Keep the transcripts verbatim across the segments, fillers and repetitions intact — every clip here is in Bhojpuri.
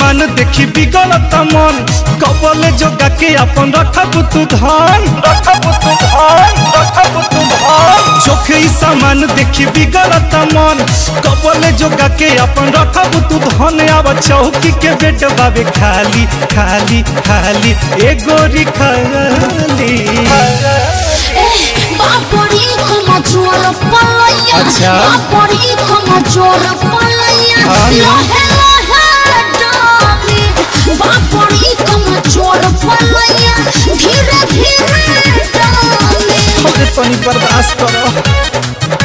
सामान देखी बिगड़त मन कबले जोगा के अपन रखब तू धन रखब तू धन रखब तू धन चोखे सामान देखी बिगड़त मन कबले जोगा के अपन रखब तू धन अब चौकी के बेट बाबे खाली खाली खाली एगो री खाली बापड़ी कमजोर पलैया अच्छा बापड़ी कमजोर पलैया लहे लहे डाली बापड़ी कमजोर पलैया धीरे धीरे डाली अरे तनी बर्दाश्त करो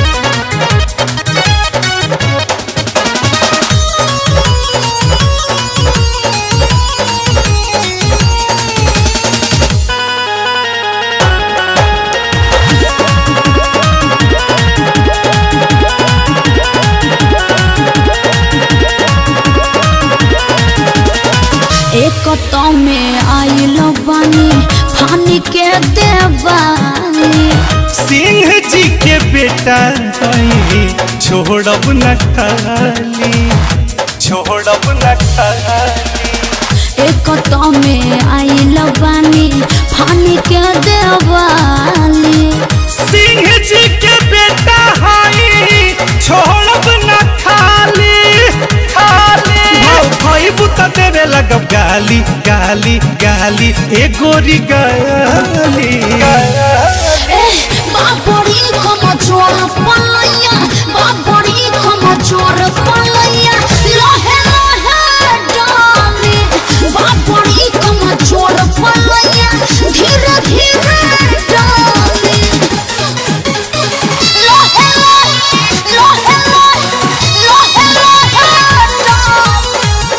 एक तो में आइल बानी फानी के देवानी सिंह जी के बेटा छोड़ब न खाली छोड़ब न खाली एक तो में आइल बानी फानी के देवानी सिंह जी के बेटा हाई छोड़ब न खाली खाली भाई बुता देवे लगब गाली गाली गाली ए गोरी गाली बापड़ी कमजोर पलैया बापड़ी कमजोर पलैया लहे लहे डाली बापड़ी कमजोर पलैया धीरे धीरे डाली लहे लहे लहे लहे लहे डाली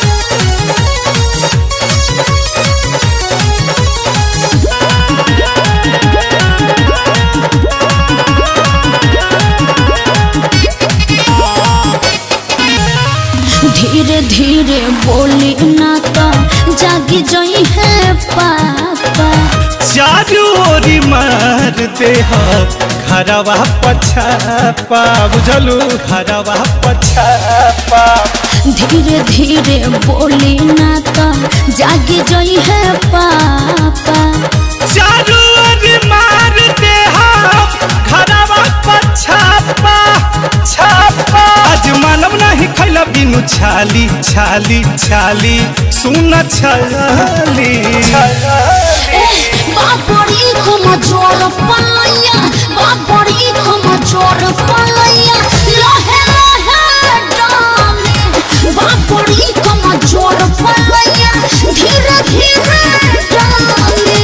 धीरे धीरे बोली ना तो जागी जई है पापा चारू ओरी मार दे घरवा पछापा बुझलू घरवा पछापा धीरे धीरे बोली ना तो जागी जई है पापा चारू ओरी मार दे घरवा पछापा छापा आज मानव नहीं खैला बिनु छाली छाली छाली सुन छाली बापड़ी कमजोर पलैया बापड़ी कमजोर पलैया लहे लहे डाली बापड़ी कमजोर पलैया धीरे धीरे डाली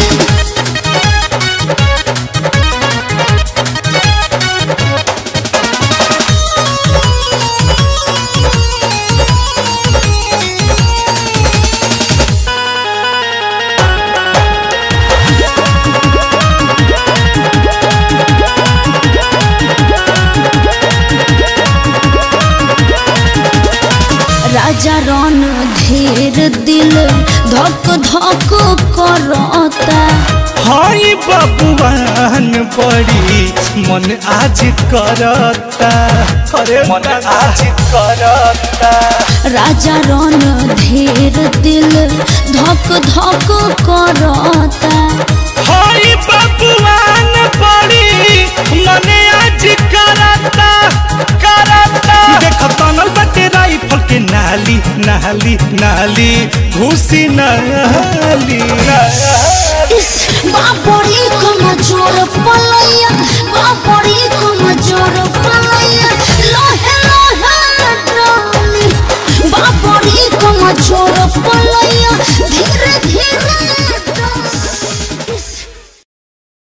राजा रन धीर दिल धक धक करता हाय बबुआन बड़ी मन आज करता अरे मन आज करता राजा रन धीर दिल धक धक करता हाय बबुआन बड़ी मन आज करता करता देख तनल बटे राइफल के नाली नाली नाली घुसी नाली बापड़ी कमजोर पलैया बापड़ी कमजोर पलैया